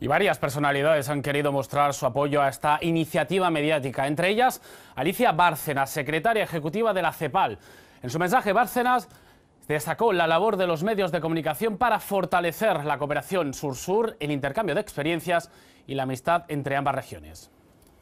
Y varias personalidades han querido mostrar su apoyo a esta iniciativa mediática, entre ellas Alicia Bárcenas, secretaria ejecutiva de la CEPAL. En su mensaje, Bárcenas destacó la labor de los medios de comunicación para fortalecer la cooperación sur-sur, el intercambio de experiencias y la amistad entre ambas regiones.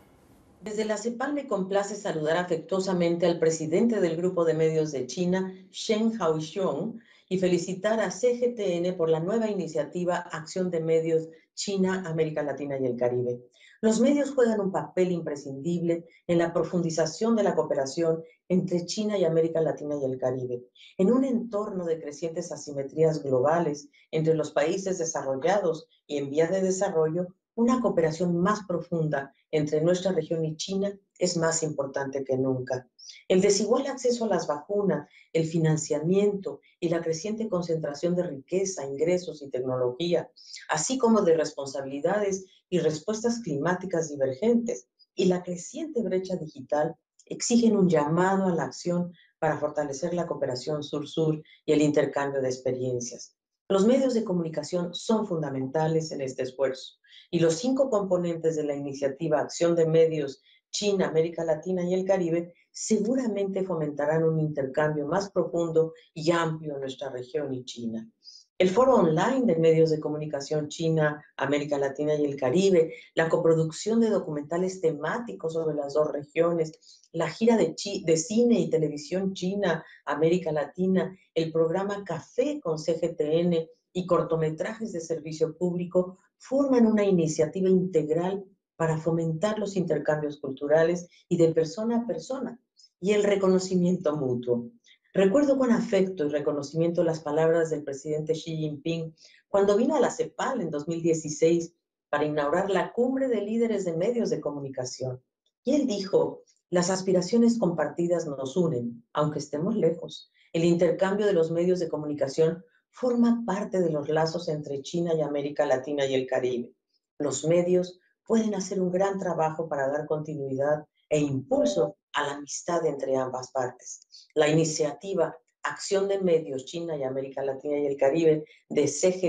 Desde la CEPAL me complace saludar afectuosamente al presidente del Grupo de Medios de China, Shen Haoxiong, y felicitar a CGTN por la nueva iniciativa Acción de Medios China, América Latina y el Caribe. Los medios juegan un papel imprescindible en la profundización de la cooperación entre China y América Latina y el Caribe. En un entorno de crecientes asimetrías globales entre los países desarrollados y en vías de desarrollo, una cooperación más profunda entre nuestra región y China es más importante que nunca. El desigual acceso a las vacunas, el financiamiento y la creciente concentración de riqueza, ingresos y tecnología, así como de responsabilidades y respuestas climáticas divergentes, y la creciente brecha digital, exigen un llamado a la acción para fortalecer la cooperación sur-sur y el intercambio de experiencias. Los medios de comunicación son fundamentales en este esfuerzo y los 5 componentes de la iniciativa Acción de Medios China, América Latina y el Caribe seguramente fomentarán un intercambio más profundo y amplio en nuestra región y China. El foro online de medios de comunicación China, América Latina y el Caribe, la coproducción de documentales temáticos sobre las 2 regiones, la gira de cine y televisión China, América Latina, el programa Café con CGTN y cortometrajes de servicio público forman una iniciativa integral para fomentar los intercambios culturales y de persona a persona y el reconocimiento mutuo. Recuerdo con afecto y reconocimiento las palabras del presidente Xi Jinping cuando vino a la CEPAL en 2016 para inaugurar la Cumbre de Líderes de Medios de Comunicación. Y él dijo: las aspiraciones compartidas nos unen, aunque estemos lejos. El intercambio de los medios de comunicación forma parte de los lazos entre China y América Latina y el Caribe. Los medios pueden hacer un gran trabajo para dar continuidad e impulso a la amistad entre ambas partes. La iniciativa Acción de Medios China y América Latina y el Caribe de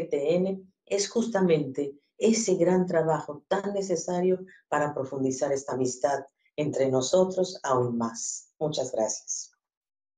CGTN es justamente ese gran trabajo tan necesario para profundizar esta amistad entre nosotros aún más. Muchas gracias.